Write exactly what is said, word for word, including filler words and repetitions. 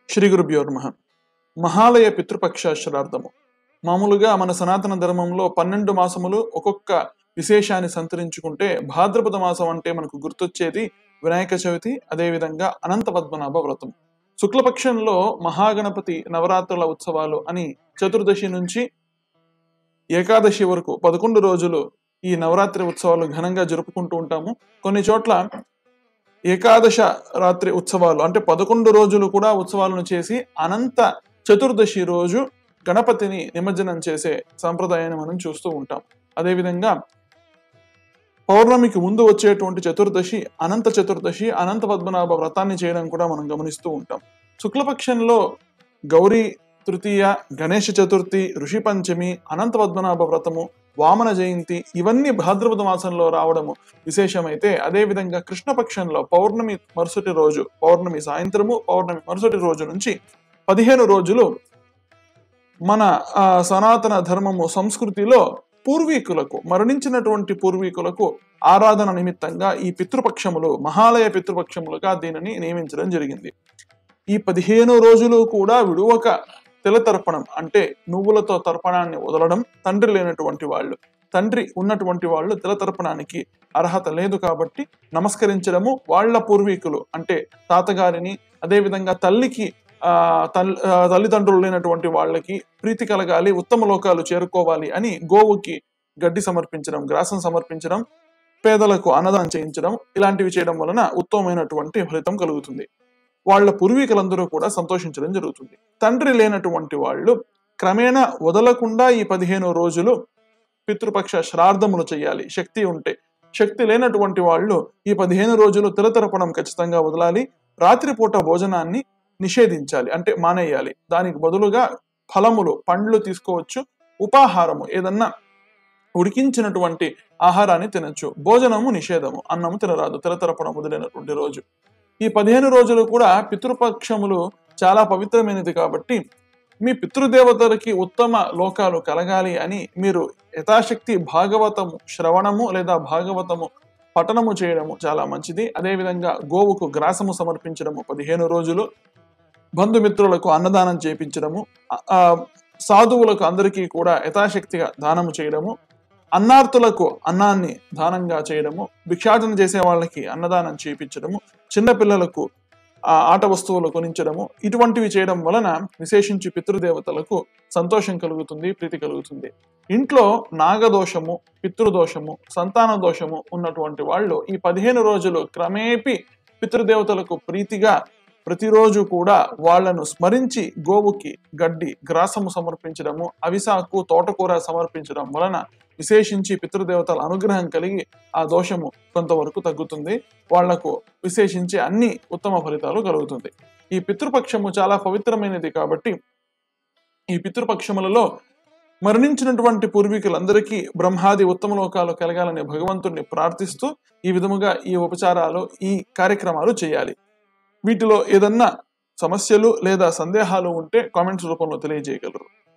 శ్రీ గురుభ్యో నమః. మహాలయ పితృపక్ష శ్రార్థము. మామూలుగా మన సనాతన ధర్మంలో పన్నెండు మాసములు ఒక్కొక్క విశేషాన్ని సంతరించుకుంటే భాద్రపద మాసం అంటే మనకు గుర్తొచ్చేది వినాయక చవితి, అదేవిధంగా అనంత పద్మనాభ వ్రతం. శుక్లపక్షంలో మహాగణపతి నవరాత్రుల ఉత్సవాలు అని చతుర్దశి నుంచి ఏకాదశి వరకు పదకొండు రోజులు ఈ నవరాత్రి ఉత్సవాలు ఘనంగా జరుపుకుంటూ ఉంటాము. కొన్ని చోట్ల ఏకాదశ రాత్రి ఉత్సవాలు అంటే పదకొండు రోజులు కూడా ఉత్సవాలను చేసి అనంత చతుర్దశి రోజు గణపతిని నిమజ్జనం చేసే సంప్రదాయాన్ని మనం చూస్తూ ఉంటాం. అదేవిధంగా పౌర్ణమికి ముందు వచ్చేటువంటి చతుర్దశి అనంత చతుర్దశి అనంత పద్మనాభ వ్రతాన్ని చేయడం కూడా మనం గమనిస్తూ ఉంటాం. శుక్లపక్షంలో గౌరీ తృతీయ, గణేష చతుర్థి, ఋషి పంచమి, అనంత పద్మనాభ వ్రతము, వామన జయంతి ఇవన్నీ భాద్రపద మాసంలో రావడము విశేషమైతే, అదేవిధంగా కృష్ణపక్షంలో పౌర్ణమి మరుసటి రోజు, పౌర్ణమి సాయంత్రము, పౌర్ణమి మరుసటి రోజు నుంచి పదిహేను రోజులు మన సనాతన ధర్మము సంస్కృతిలో పూర్వీకులకు, మరణించినటువంటి పూర్వీకులకు ఆరాధన నిమిత్తంగా ఈ పితృపక్షములు మహాలయ పితృపక్షములుగా దీనిని నియమించడం జరిగింది. ఈ పదిహేను రోజులు కూడా విడువక తిలతర్పణం అంటే నువ్వులతో తర్పణాన్ని వదలడం. తండ్రి లేనటువంటి వాళ్ళు, తండ్రి ఉన్నటువంటి వాళ్ళు తిలతర్పణానికి అర్హత లేదు కాబట్టి నమస్కరించడము, వాళ్ళ పూర్వీకులు అంటే తాతగారిని, అదేవిధంగా తల్లికి ఆ తల్లిదండ్రులు లేనటువంటి వాళ్ళకి ప్రీతి కలగాలి, ఉత్తమ లోకాలు చేరుకోవాలి అని గోవుకి గడ్డి సమర్పించడం, గ్రాసం సమర్పించడం, పేదలకు అన్నదానం చేయించడం, ఇలాంటివి చేయడం వలన ఉత్తమమైనటువంటి ఫలితం కలుగుతుంది. వాళ్ళ పూర్వీకులందరూ కూడా సంతోషించడం జరుగుతుంది. తండ్రి లేనటువంటి వాళ్ళు క్రమేణా వదలకుండా ఈ పదిహేను రోజులు పితృపక్ష శ్రార్థములు చేయాలి శక్తి ఉంటే. శక్తి లేనటువంటి వాళ్ళు ఈ పదిహేను రోజులు తిలతర్పణం ఖచ్చితంగా వదలాలి. రాత్రిపూట భోజనాన్ని నిషేధించాలి అంటే మానేయాలి. దానికి బదులుగా ఫలములు, పండ్లు తీసుకోవచ్చు. ఉపాహారము ఏదన్నా ఉడికించినటువంటి ఆహారాన్ని తినచ్చు. భోజనము నిషేధము, అన్నము తినరాదు తిలతర్పణం వదిలినటువంటి రోజు. ఈ పదిహేను రోజులు కూడా పితృపక్షములు చాలా పవిత్రమైనది కాబట్టి మీ పితృదేవతలకి ఉత్తమ లోకాలు కలగాలి అని మీరు యథాశక్తి భాగవతము శ్రవణము లేదా భాగవతము పఠనము చేయడము చాలా మంచిది. అదేవిధంగా గోవుకు గ్రాసము సమర్పించడము పదిహేను రోజులు, బంధుమిత్రులకు అన్నదానం చేయించడము, సాధువులకు అందరికీ కూడా యథాశక్తిగా దానము చేయడము, అన్నార్తులకు అన్నాన్ని దానంగా చేయడము, భిక్షాటన చేసే వాళ్ళకి అన్నదానం చేయించడము, చిన్నపిల్లలకు ఆ ఆట వస్తువులు కొనించడము, ఇటువంటివి చేయడం వలన విశేషించి పితృదేవతలకు సంతోషం కలుగుతుంది, ప్రీతి కలుగుతుంది. ఇంట్లో నాగదోషము, పితృదోషము, సంతాన దోషము ఉన్నటువంటి వాళ్ళు ఈ పదిహేను రోజులు క్రమేపీ పితృదేవతలకు ప్రీతిగా ప్రతిరోజు కూడా వాళ్లను స్మరించి గోవుకి గడ్డి గ్రాసము సమర్పించడము, అవిసాకు, తోటకూర సమర్పించడం వలన విశేషించి పితృదేవతల అనుగ్రహం కలిగి ఆ దోషము కొంతవరకు తగ్గుతుంది. వాళ్లకు విశేషించి అన్ని ఉత్తమ ఫలితాలు కలుగుతుంది. ఈ పితృపక్షము చాలా పవిత్రమైనది కాబట్టి ఈ పితృపక్షములలో మరణించినటువంటి పూర్వీకులందరికీ బ్రహ్మాది ఉత్తమ లోకాలు కలగాలని భగవంతుడిని ప్రార్థిస్తూ ఈ విధముగా ఈ ఉపచారాలు, ఈ కార్యక్రమాలు చేయాలి. వీటిలో ఏదన్నా సమస్యలు లేదా సందేహాలు ఉంటే కామెంట్స్ రూపంలో తెలియజేయగలరు.